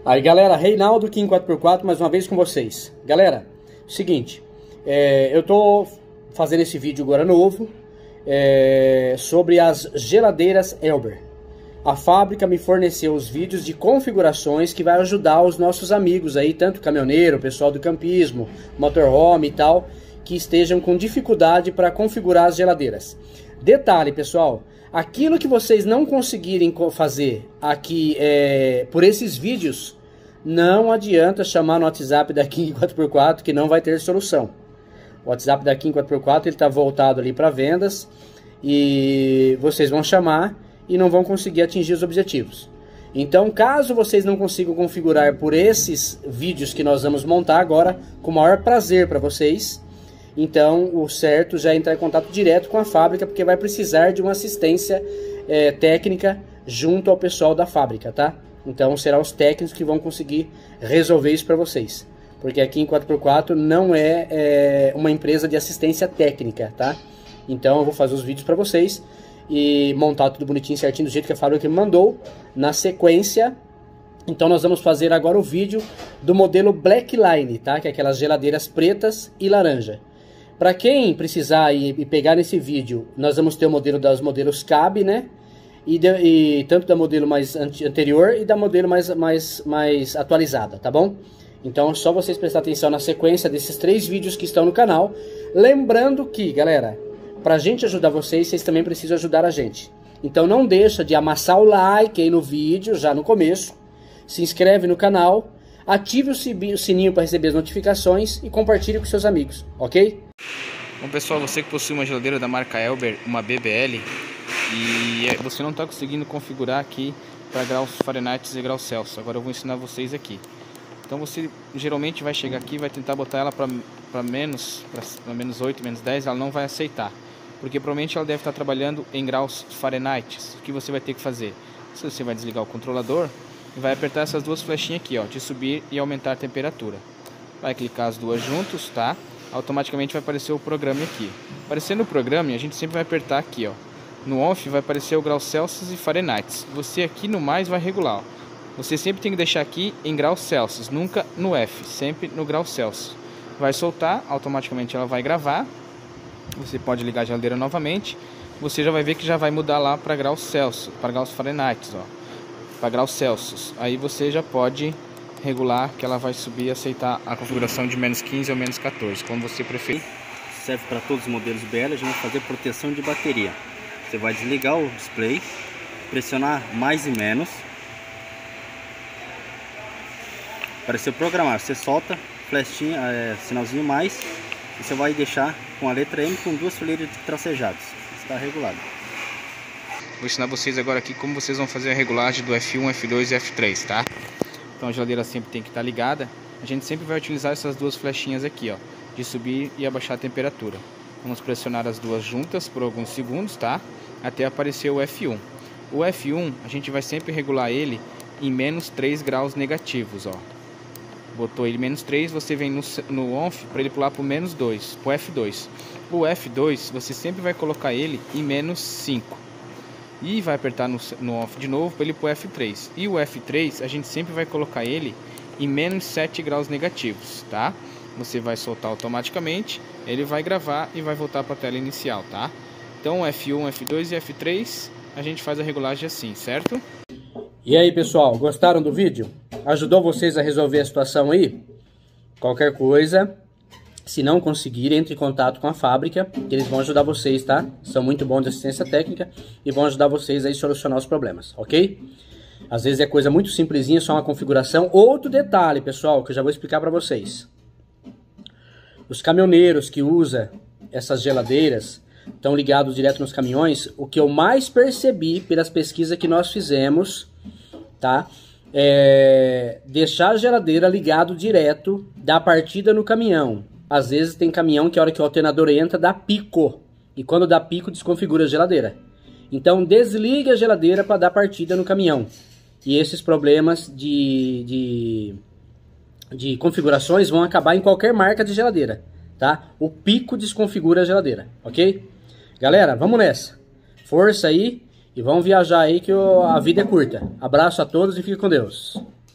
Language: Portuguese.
Aí galera, Reinaldo Kim 4x4 mais uma vez com vocês. Galera, seguinte, eu tô fazendo esse vídeo agora novo sobre as geladeiras Elber. A fábrica me forneceu os vídeos de configurações que vai ajudar os nossos amigos aí, tanto caminhoneiro, pessoal do campismo, motorhome e tal, que estejam com dificuldade para configurar as geladeiras. Detalhe, pessoal, aquilo que vocês não conseguirem fazer aqui por esses vídeos, não adianta chamar no WhatsApp da Kim 4x4 que não vai ter solução. O WhatsApp da Kim 4x4 ele está voltado ali para vendas e vocês vão chamar e não vão conseguir atingir os objetivos. Então, caso vocês não consigam configurar por esses vídeos que nós vamos montar agora, com o maior prazer para vocês, então o certo já é entrar em contato direto com a fábrica, porque vai precisar de uma assistência técnica junto ao pessoal da fábrica, tá? Então serão os técnicos que vão conseguir resolver isso para vocês. Porque aqui em 4x4 não é uma empresa de assistência técnica, tá? Então eu vou fazer os vídeos para vocês e montar tudo bonitinho, certinho, do jeito que a fábrica me mandou. Na sequência, então nós vamos fazer agora o vídeo do modelo Blackline, tá? Que é aquelas geladeiras pretas e laranja. Para quem precisar e pegar nesse vídeo, nós vamos ter o modelo dos modelos Cab, né? E tanto da modelo mais anterior e da modelo mais atualizada, tá bom? Então é só vocês prestar atenção na sequência desses 3 vídeos que estão no canal. Lembrando que, galera, pra gente ajudar vocês, vocês também precisam ajudar a gente. Então não deixa de amassar o like aí no vídeo, já no começo. Se inscreve no canal, ative o sininho para receber as notificações e compartilhe com seus amigos, ok? Bom pessoal, você que possui uma geladeira da marca Elber, uma BBL, e você não está conseguindo configurar aqui para graus Fahrenheit e graus Celsius, agora eu vou ensinar vocês aqui. Então você geralmente vai chegar aqui e vai tentar botar ela para menos 8, menos 10, ela não vai aceitar. Porque provavelmente ela deve estar trabalhando em graus Fahrenheit. O que você vai ter que fazer? Você vai desligar o controlador e vai apertar essas duas flechinhas aqui, ó, de subir e aumentar a temperatura. Vai clicar as duas juntos, tá? Automaticamente vai aparecer o programa aqui. Aparecendo o programa, a gente sempre vai apertar aqui, ó. No off vai aparecer o grau Celsius e Fahrenheit. Você aqui no mais vai regular, ó. Você sempre tem que deixar aqui em graus Celsius, nunca no F, sempre no grau Celsius. Vai soltar, automaticamente ela vai gravar. Você pode ligar a geladeira novamente. Você já vai ver que já vai mudar lá para graus Celsius, para graus Fahrenheit, ó. Para graus Celsius. Aí você já pode regular que ela vai subir e aceitar a configuração de menos 15 ou menos 14, como você preferir. Serve para todos os modelos BL, a gente vai fazer proteção de bateria. Você vai desligar o display, pressionar mais e menos. Apareceu programar, você solta, flechinha, sinalzinho mais, e você vai deixar com a letra M com 2 fileiras de tracejados. Está regulado. Vou ensinar vocês agora aqui como vocês vão fazer a regulagem do F1, F2 e F3, tá? Então a geladeira sempre tem que estar ligada. A gente sempre vai utilizar essas duas flechinhas aqui, ó, de subir e abaixar a temperatura. Vamos pressionar as duas juntas por alguns segundos, tá? Até aparecer o F1. O F1 a gente vai sempre regular ele em menos 3 graus negativos, ó. Botou ele menos 3, você vem no off para ele pular para o menos 2, para o F2. O F2 você sempre vai colocar ele em menos 5. E vai apertar no off de novo para ele ir para o F3. E o F3 a gente sempre vai colocar ele em menos 7 graus negativos, tá? Você vai soltar automaticamente, ele vai gravar e vai voltar para a tela inicial, tá? Então F1, F2 e F3 a gente faz a regulagem assim, certo? E aí pessoal, gostaram do vídeo? Ajudou vocês a resolver a situação aí? Qualquer coisa, se não conseguirem, entre em contato com a fábrica, que eles vão ajudar vocês, tá? São muito bons de assistência técnica e vão ajudar vocês a solucionar os problemas, ok? Às vezes é coisa muito simplesinha, só uma configuração. Outro detalhe, pessoal, que eu já vou explicar para vocês. Os caminhoneiros que usam essas geladeiras estão ligados direto nos caminhões. O que eu mais percebi pelas pesquisas que nós fizemos, tá? É deixar a geladeira ligado direto da partida no caminhão. Às vezes tem caminhão que a hora que o alternador entra dá pico. E quando dá pico desconfigura a geladeira. Então desliga a geladeira para dar partida no caminhão. E esses problemas de configurações vão acabar em qualquer marca de geladeira, tá? O pico desconfigura a geladeira, ok? Galera, vamos nessa. Força aí e vamos viajar aí que a vida é curta. Abraço a todos e fique com Deus.